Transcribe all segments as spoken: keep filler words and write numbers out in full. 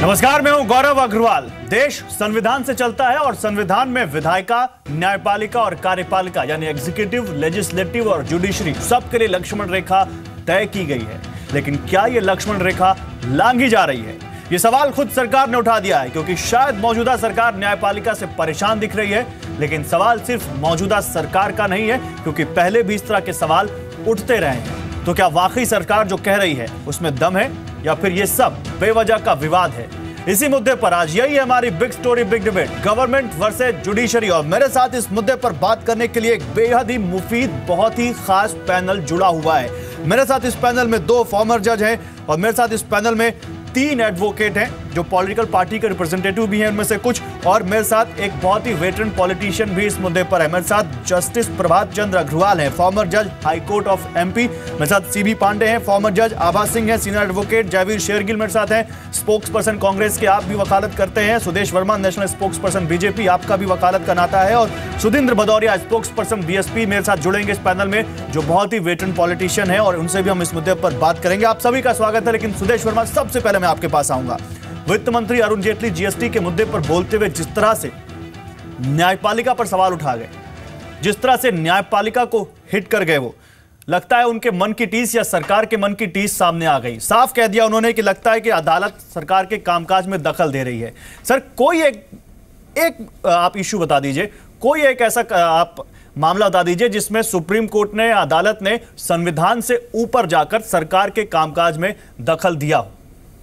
नमस्कार, मैं हूं गौरव अग्रवाल। देश संविधान से चलता है और संविधान में विधायिका, न्यायपालिका और कार्यपालिका यानी एग्जीक्यूटिव, लेजिस्लेटिव और जुडिशरी सबके लिए लक्ष्मण रेखा तय की गई है। लेकिन क्या यह लक्ष्मण रेखा लांघी जा रही है? यह सवाल खुद सरकार ने उठा दिया है, क्योंकि शायद मौजूदा सरकार न्यायपालिका से परेशान दिख रही है। लेकिन सवाल सिर्फ मौजूदा सरकार का नहीं है, क्योंकि पहले भी इस तरह के सवाल उठते रहे हैं। तो क्या वाकई सरकार जो कह रही है उसमें दम है, या फिर ये सब बेवजह का विवाद है? इसी मुद्दे पर आज यही है हमारी big story big debate, government versus judiciary. और मेरे साथ इस मुद्दे पर बात करने के लिए एक बेहद ही मुफीद, बहुत ही खास पैनल जुड़ा हुआ है। मेरे साथ इस पैनल में दो फॉर्मर जज हैं और मेरे साथ इस पैनल में तीन एडवोकेट हैं जो पॉलिटिकल पार्टी के रिप्रेजेंटेटिव भी हैं उनमें से कुछ, और मेरे साथ एक बहुत ही वेटरन पॉलिटिशियन भी इस मुद्दे पर है। मेरे साथ जस्टिस प्रभात चंद्र अग्रवाल हैं, फॉर्मर जज हाई कोर्ट ऑफ एमपी। मेरे साथ सीबी पांडे हैं, फॉर्मर जज। आभा सिंह हैं, सीनियर एडवोकेट। जयवीर शेरगिल मेरे साथ हैं, स्पोक्स पर्सन कांग्रेस के, आप भी वकालत करते हैं। Sudesh Verma, national spokesperson BJP, आपका भी वकालत का नाता है। और Sudhindra Bhadoria, spokesperson BSP, मेरे साथ जुड़ेंगे इस पैनल में, जो बहुत ही वेटरन पॉलिटिशियन है और उनसे भी हम इस मुद्दे पर बात करेंगे। आप सभी का स्वागत है। लेकिन सुदेश वर्मा, सबसे पहले मैं आपके पास आऊंगा। वित्त मंत्री अरुण जेटली जीएसटी के मुद्दे पर बोलते हुए जिस तरह से न्यायपालिका पर सवाल उठा गए, जिस तरह से न्यायपालिका को हिट कर गए, वो लगता है उनके मन की टीस या सरकार के मन की टीस सामने आ गई। साफ कह दिया उन्होंने कि लगता है कि अदालत सरकार के कामकाज में दखल दे रही है। सर, कोई एक एक आप इश्यू बता दीजिए, कोई एक ऐसा आप मामला बता दीजिए जिसमें सुप्रीम कोर्ट ने, अदालत ने संविधान से ऊपर जाकर सरकार के कामकाज में दखल दिया हो।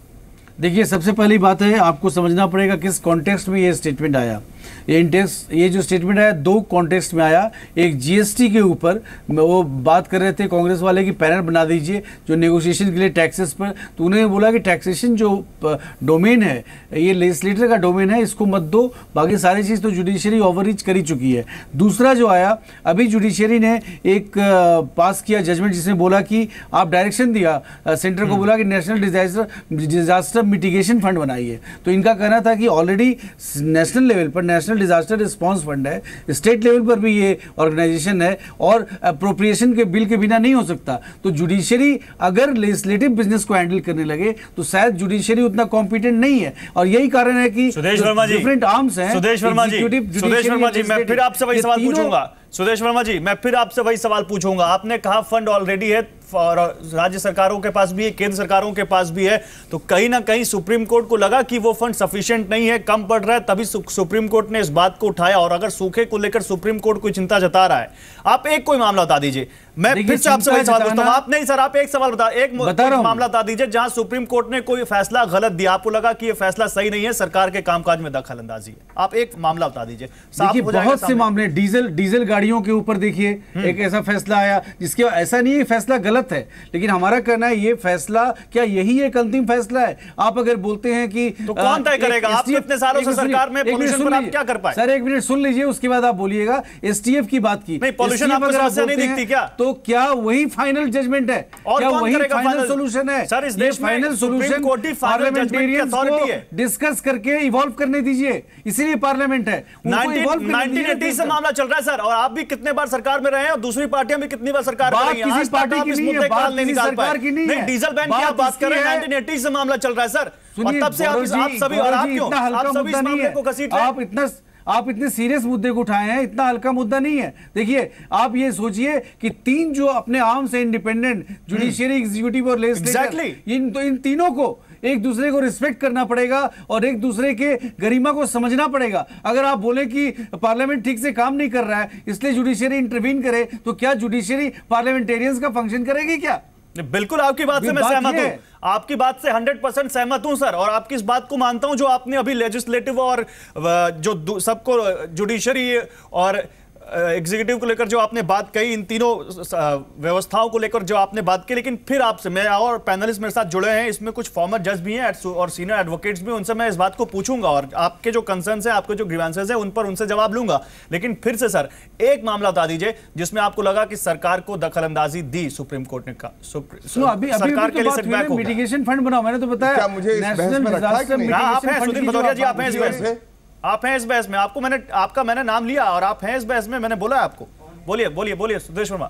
देखिए, सबसे पहली बात है, आपको समझना पड़ेगा किस कॉन्टेक्स्ट में ये स्टेटमेंट आया। ये इंटेक्स ये जो स्टेटमेंट आया, दो कॉन्टेक्स्ट में आया। एक जीएसटी के ऊपर वो बात कर रहे थे कांग्रेस वाले कि पैनल बना दीजिए जो नेगोशिएशन के लिए टैक्सेस पर, तो उन्होंने बोला कि टैक्सेशन जो डोमेन है, ये लेजिस्लेटर का डोमेन है, इसको मत दो, बाकी सारी चीज़ तो जुडिशरी ओवररीच करी चुकी है। दूसरा जो आया, अभी जुडिशरी ने एक पास किया जजमेंट जिसमें बोला कि आप डायरेक्शन दिया सेंटर को, बोला कि national disaster disaster mitigation fund बनाइए। तो इनका कहना था कि ऑलरेडी नेशनल लेवल पर नेशनल डिजास्टर रिस्पांस फंड है, स्टेट लेवल पर भी ये ऑर्गेनाइजेशन है, और अप्रोप्रिएशन के बिल के बिना नहीं हो सकता। तो जुडिशरी अगर लेजिस्लेटिव बिजनेस को हैंडल करने लगे तो शायद जुडिशरी उतना कॉम्पिटेंट नहीं है। और यही कारण है कि सुदेश वर्मा जी, डिफरेंट आर्म्स हैं। सुदेश वर्मा जी, सुदेश वर्मा जी, मैं फिर आपसे वही सवाल पूछूंगा। सुदेश वर्मा जी, मैं फिर आपसे वही सवाल पूछूंगा। आपने कहा फंड ऑलरेडी है और राज्य सरकारों के पास भी है, केंद्र सरकारों के पास भी है, तो कहीं ना कहीं सुप्रीम कोर्ट को लगा कि वो फंड सफिशिएंट नहीं है, कम पड़ रहा है, तभी सुप्रीम कोर्ट ने इस बात को उठाया। और अगर सूखे को लेकर सुप्रीम कोर्ट कोई चिंता जता रहा है, आप एक कोई मामला बता दीजिए। मैं फिर से आपसे वही सवाल पूछता हूं। आप नहीं सर, आप एक सवाल बता, एक मामला बता दीजिए जहां सुप्रीम कोर्ट ने कोई फैसला गलत दिया, आपको लगा कि यह फैसला सही नहीं है, सरकार के कामकाज में दखल अंदाजी है। आप एक मामला बता दीजिए। बहुत से मामले, डीजल डीजल गाड़ियों के ऊपर देखिए एक ऐसा फैसला आया जिसके, ऐसा नहीं है फैसला गलत है, लेकिन हमारा कहना है ये फैसला, क्या यही एक अंतिम फैसला है? आप अगर बोलते हैं कि तो कौन तय करेगा? आप कितने सालों से सरकार में पॉल्यूशन पर आप क्या कर पाए? सर, एक मिनट सुन लीजिए, उसके बाद आप बोलिएगा। एसटीएफ की बात की, नहीं, पॉल्यूशन आपको समस्या नहीं दिखती क्या? तो क्या वही फाइनल जजमेंट है? क्या वही फाइनल सॉल्यूशन है? सर, इस देश में फाइनल सॉल्यूशन पार्लियामेंटेरियंस को डिस्कस करके इवॉल्व करने दीजिए, इसीलिए पार्लियामेंट है। नाइनटीन एटी से मामला चल रहा है सर, और आप भी कितने बार सरकार में रहे हैं और दूसरी पार्टियां भी कितनी बार सरकार में रही हैं। किसी पार्टी की नहीं है, बात किसी सरकार की नहीं है। डीजल बैन की आप बात कर रहे हैं, नाइनटीन एटी से मामला चल रहा है सर, और तब से आप आप सभी और आप क्यों आप सभी इस मामले को घसीट रहे हैं? आप इतना आप इतने सीरियस मुद्दे को उठाए हैं, इतना हल्का मुद्दा नहीं है। देखिए, आप ये सोचिए कि तीन जो अपने आर्म्स हैं, इंडिपेंडेंट, जुडिशरी, एग्जीक्यूटिव और लेजिस्लेचर, इन तो इन तीनों को एक दूसरे को रिस्पेक्ट करना पड़ेगा और एक दूसरे के गरिमा को समझना पड़ेगा। अगर आप बोले कि पार्लियामेंट ठीक से काम नहीं कर रहा है इसलिए जुडिशरी इंटरवीन करे, तो क्या जुडिशरी पार्लियामेंटेरियंस का फंक्शन करेगी क्या? बिल्कुल, आपकी बात से मैं सहमत हूं, आपकी बात से हंड्रेड परसेंट सहमत हूं सर, और आपकी इस बात को मानता हूं जो आपने अभी लेजिस्लेटिव और जो सबको जुडिशरी और एग्जीक्यूटिव को लेकर जो आपने बात कही, इन तीनों व्यवस्थाओं को लेकर जो आपने बात की। लेकिन फिर आपसे मैं, और पैनलिस्ट मेरे साथ जुड़े हैं, इसमें कुछ फॉर्मर जज भी हैं और सीनियर एडवोकेट्स भी, उनसे मैं इस बात को पूछूंगा और आपके जो कंसर्न्स हैं, आपके जो ग्रीवेंसेस हैं, उन पर उनसे जवाब लूंगा। लेकिन फिर से सर, एक मामला बता दीजिए जिसमें आपको लगा कि सरकार को दखलंदाजी दी सुप्रीम कोर्ट ने, सरकार के लिए सेटबैक हो गया। मिटिगेशन फंड बनाओ, मैंने तो बताया national disaster mitigation fund. Sudhir Bhadoria ji, आप हैं इस बहस में, आप हैं इस बहस में, आपको मैंने आपका मैंने नाम लिया और आप हैं इस बहस में, मैंने बोला आपको। बोलिए बोलिए बोलिए सुदेश वर्मा,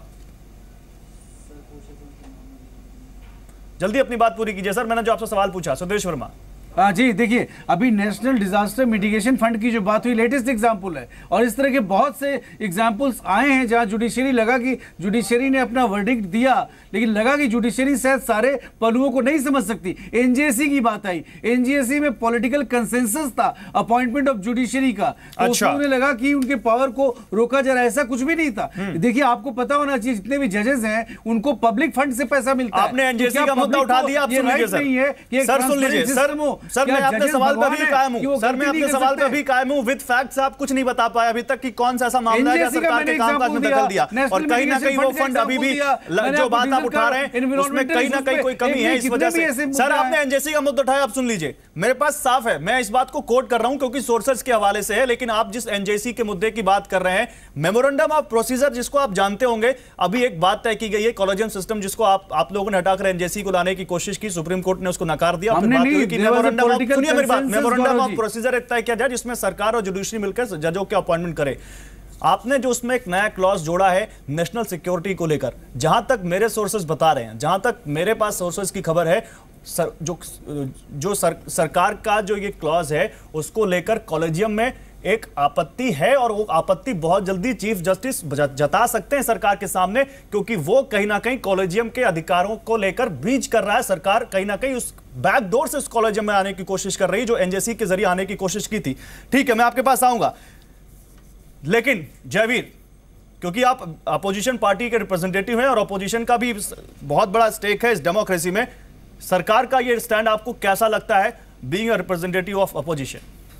जल्दी अपनी बात पूरी कीजिए सर। मैंने जो आपसे सवाल पूछा, सुदेश वर्मा। हाँ जी, देखिए अभी नेशनल डिजास्टर मिटिगेशन फंड की जो बात हुई लेटेस्ट एग्जांपल है, और इस तरह के बहुत से एग्जांपल्स आए हैं जहां जुडिशरी लगा कि जुडिशरी ने अपना वर्डिक्ट दिया, लेकिन लगा कि जुडिशरी शायद सारे पहलुओं को नहीं समझ सकती। एनजीएसी की बात आई, एनजीएसी में पॉलिटिकल कंसेंसस था अपॉइंटमेंट ऑफ जुडिशरी का, तो अच्छा। उन्हें लगा कि उनके पावर को रोका जा रहा है, ऐसा कुछ भी नहीं था। देखिए आपको पता होना चाहिए जितने भी जजेस हैं उनको पब्लिक फंड से पैसा मिलता है। आपने एनजीएसी का मुद्दा उठा दिया, आप सुन लीजिए सर। सर सुन लीजिए सर, सर मैं अपने सवाल पर भी कायम हूं, सर मैं अपने सवाल पर भी कायम हूं। विद फैक्ट्स आप कुछ नहीं बता पाए अभी तक कि कौन सा ऐसा मामला है सरकार के कामकाज में दखल दिया, और कहीं ना कहीं वो फंड अभी भी जो बात आप उठा रहे हैं उसमें कहीं ना कहीं कोई कमी है इस वजह से। सर आपने एनजीएसी का मुद्दा उठाया, आप सुन लीजिए, मेरे पास साफ है, मैं इस बात को कोट कर रहा हूं क्योंकि सोर्सेज के हवाले से है, लेकिन आप जिस एनजीएसी के मुद्दे की बात कर रहे हैं, मेमोरेंडम ऑफ प्रोसीजर जिसको आप जानते होंगे, अभी एक बात तय की गई है कॉलेजियम सिस्टम जिसको आप आप लोगों ने हटाकर एनजीएसी को लाने की कोशिश की, सुप्रीम कोर्ट ने उसको नकार दिया। फिर बात हुई कि मेमोरेंडम ऑफ, सुनिए मेरी बात, मेमोरेंडम ऑफ प्रोसीजर तय किया जाए जिसमें सरकार और जुडिशरी मिलकर जजों के अपॉइंटमेंट करे। आपने जो उसमें एक नया क्लॉज जोड़ा है नेशनल सिक्योरिटी को लेकर, जहां तक मेरे सोर्सेज बता रहे हैं, जहां तक मेरे पास सोर्सेज की खबर है, सर, जो जो सर, सरकार का जो ये क्लॉज है उसको लेकर कॉलेजियम में एक आपत्ति है, और वो आपत्ति बहुत जल्दी चीफ जस्टिस जता सकते हैं सरकार के सामने, क्योंकि वो कहीं ना कहीं कॉलेजियम के अधिकारों को लेकर ब्रीच कर रहा है। सरकार कहीं ना कहीं उस बैक डोर से उस कॉलेजियम में आने की कोशिश कर रही है जो एनजीएसी के जरिए आने की कोशिश की थी। ठीक है, मैं आपके पास आऊंगा, लेकिन जयवीर, क्योंकि आप अपोजिशन पार्टी के रिप्रेजेंटेटिव हैं और अपोजिशन का भी बहुत बड़ा स्टेक है इस डेमोक्रेसी में, सरकार का ये स्टैंड आपको कैसा लगता है being a representative of opposition?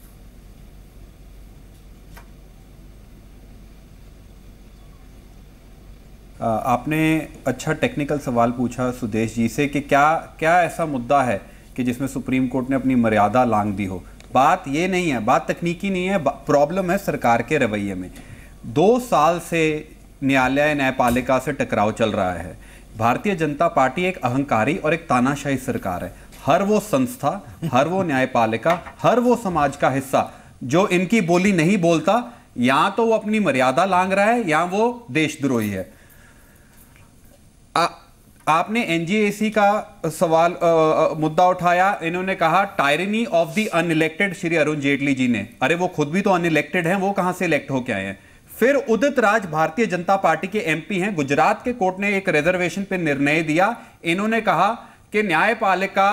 आपने अच्छा टेक्निकल सवाल पूछा सुदेश जी से कि क्या क्या ऐसा मुद्दा है कि जिसमें सुप्रीम कोर्ट ने अपनी मर्यादा लांघ दी हो। बात ये नहीं है, बात तकनीकी नहीं है, प्रॉब्लम है सरकार के रवैये में। दो साल से न्यायालय न्यायपालिका से टकराव चल रहा है। भारतीय जनता पार्टी एक अहंकारी और एक तानाशाही सरकार है। हर वो संस्था, हर वो न्यायपालिका, हर वो समाज का हिस्सा जो इनकी बोली नहीं बोलता, या तो वो अपनी मर्यादा लांघ रहा है या वो देशद्रोही है। आ, आपने एनजीएसी का सवाल आ, आ, मुद्दा उठाया, इन्होंने कहा tyranny of the unelected, Shri Arun Jaitley ji ने। अरे वो खुद भी तो अनइलेक्टेड हैं, वो कहां से इलेक्ट होके आए हैं? फिर उदित राज भारतीय जनता पार्टी के एमपी हैं, गुजरात के कोर्ट ने एक रिजर्वेशन पे निर्णय दिया। इन्होंने कहा कि न्यायपालिका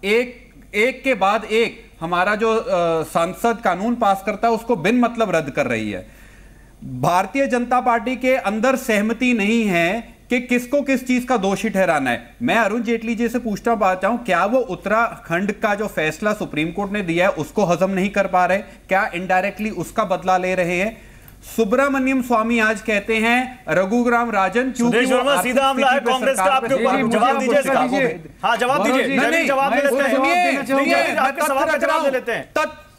एक एक के बाद एक हमारा जो आ, सांसद कानून पास करता है उसको बिन मतलब रद्द कर रही है। भारतीय जनता पार्टी के अंदर सहमति नहीं है कि किसको किस चीज का दोषी ठहराना है। मैं अरुण जेटली जी से पूछना चाहता हूं, क्या वो उत्तराखंड का जो फैसला सुप्रीम कोर्ट ने दिया है उसको हजम नहीं कर पा रहे? क्या इनडायरेक्टली उसका बदला ले रहे हैं? सुब्रमण्यम स्वामी आज कहते हैं रघुराम राजन, क्योंकि वो सीधा हमला है कांग्रेस का आपके ऊपर। जवाब दीजिए इसका। हाँ जवाब दीजिए, जवाब ले लेते हैं, आपके सवाल का जवाब ले लेते हैं,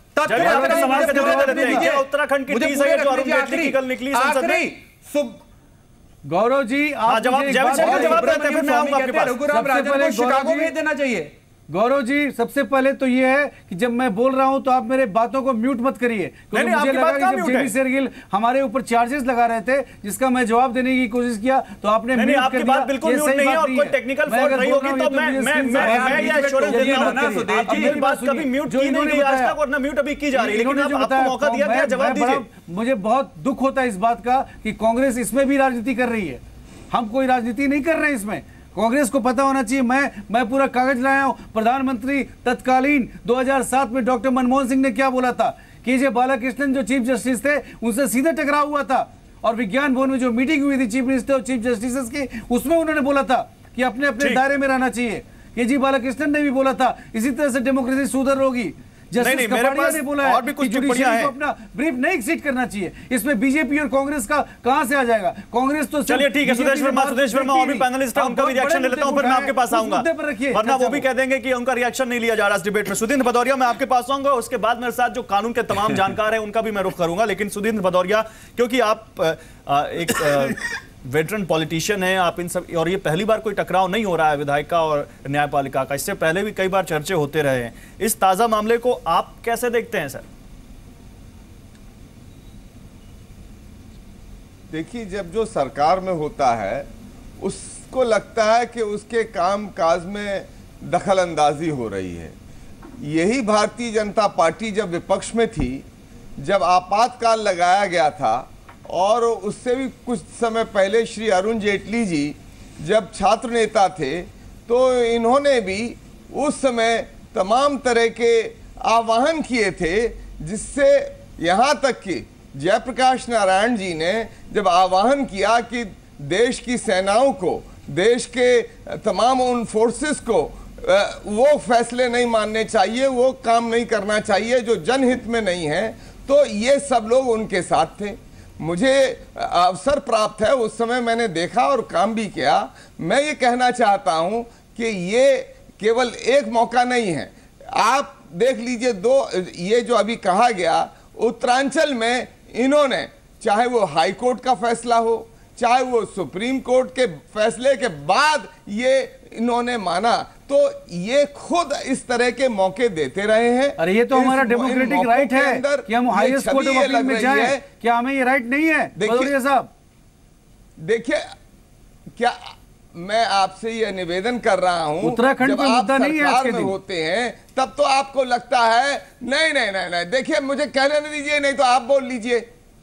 सवाल का जवाब ले लेते हैं। उत्तराखंड की टीस है जो अरुण जेटली की कल निकली संसद में। गौरव जी आप जवाब जवाब देते हैं, फिर मैं आऊंगा आपके पास। रघुराम राजन को शिकागो भेज देना चाहिए। गौरव जी सबसे पहले तो ये है कि जब मैं बोल रहा हूं तो आप मेरे बातों को म्यूट मत करिए, क्योंकि मुझे लगा कि जब जेबी शेरगिल हमारे ऊपर चार्जेस लगा रहे थे जिसका मैं जवाब देने की कोशिश किया तो आपने म्यूट कर दिया। बात बिल्कुल म्यूट नहीं है और कोई टेक्निकल फॉल्ट नहीं होगी तो मैं मैं मैं ये एश्योरेंस देता हूं ना सुदेश जी, मेरी बात कभी म्यूट की नहीं गई आज तक और ना म्यूट अभी की जा रही है, लेकिन आपको मौका दिया गया, जवाब दीजिए। मुझे बहुत दुख होता है इस बात का कि कांग्रेस इसमें भी राजनीति कर रही है। हम कोई राजनीति नहीं कर रहे हैं इसमें। कांग्रेस को पता होना चाहिए, मैं मैं पूरा कागज लाया हूं। प्रधानमंत्री तत्कालीन दो हज़ार सात में डॉक्टर मनमोहन सिंह ने क्या बोला था कि जे बालाकृष्णन जो चीफ जस्टिस थे उनसे सीधे टकराव हुआ था, और विज्ञान भवन में जो मीटिंग हुई थी चीफ मिनिस्टर और चीफ जस्टिस की, उसमें उन्होंने बोला था कि अपने अपने दायरे में रहना चाहिए। के जी बालाकृष्णन ने भी बोला था इसी तरह से डेमोक्रेसी सुधर होगी। नहीं, मेरे पास ने बोला और भी कुछ टिप्पणियां हैं। अपना ब्रीफ नहीं एक्सीड करना चाहिए। इसमें बीजेपी और कांग्रेस का कहां से आ जाएगा? कांग्रेस तो चलिए ठीक है, सुदेश वर्मा सुदेश वर्मा और भी पैनलिस्ट हैं, उनका भी रिएक्शन ले लेता हूं, फिर मैं आपके पास आऊंगा, वरना वो भी कह देंगे कि उनका रिएक्शन नहीं लिया जा रहा इस डिबेट में। सुधींद्र भदौरिया मैं आपके पास आऊंगा, उसके बाद मेरे साथ जो कानून के तमाम जानकार हैं उनका भी मैं रुख करूंगा। लेकिन सुधींद्र भदौरिया, क्योंकि आप एक वेटरन पॉलिटिशियन है, आप इन सब, और ये पहली बार कोई टकराव नहीं हो रहा है विधायिका और न्यायपालिका का, इससे पहले भी कई बार चर्चे होते रहे हैं। इस ताजा मामले को आप कैसे देखते हैं सर? देखिए, जब जो सरकार में होता है उसको लगता है कि उसके काम काज में दखल अंदाजी हो रही है। यही भारतीय जनता पार्टी जब विपक्ष में थी, जब आपातकाल लगाया गया था, और उससे भी कुछ समय पहले श्री अरुण जेटली जी जब छात्र नेता थे, तो इन्होंने भी उस समय तमाम तरह के आह्वान किए थे, जिससे यहाँ तक कि जयप्रकाश नारायण जी ने जब आह्वान किया कि देश की सेनाओं को, देश के तमाम उन फोर्सेस को वो फैसले नहीं मानने चाहिए, वो काम नहीं करना चाहिए जो जनहित में नहीं है, तो ये सब लोग उनके साथ थे। मुझे अवसर प्राप्त है, उस समय मैंने देखा और काम भी किया। मैं ये कहना चाहता हूं कि ये केवल एक मौका नहीं है। आप देख लीजिए, दो ये जो अभी कहा गया, उत्तरांचल में इन्होंने, चाहे वो हाई कोर्ट का फैसला हो, चाहे वो सुप्रीम कोर्ट के फैसले के बाद ये इन्होंने माना, तो ये खुद इस तरह के मौके देते रहे हैं। अरे ये तो हमारा डेमोक्रेटिक राइट है कि हम हाईएस्ट कोर्ट ऑफ अपील में जाएं। क्या हमें ये राइट नहीं है? देखिए साहब, देखिए, क्या मैं आपसे ये निवेदन कर रहा हूं, उत्तराखंड जब का आप मुद्दा नहीं है आज के सरकार में दिन होते हैं तब तो आपको लगता है नहीं नहीं नहीं नहीं। देखिए, मुझे कहने नहीं दीजिए, नहीं तो आप बोल लीजिए।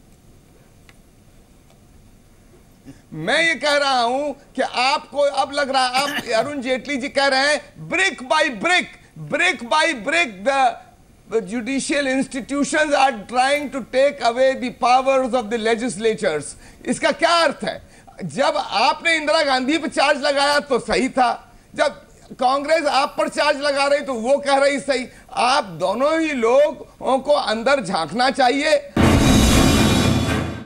मैं ये कह रहा हूं कि आपको अब लग रहा है, आप अरुण जेटली जी कह रहे हैं brick by brick, brick by brick the judicial institutions are trying to take away the powers of the legislatures. इसका क्या अर्थ है? जब आपने इंदिरा गांधी पर चार्ज लगाया तो सही था, जब कांग्रेस आप पर चार्ज लगा रही तो वो कह रही सही। आप दोनों ही लोगों को अंदर झांकना चाहिए